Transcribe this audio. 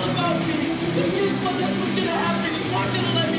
about me. But guess what? That's what's gonna happen. He's not gonna let me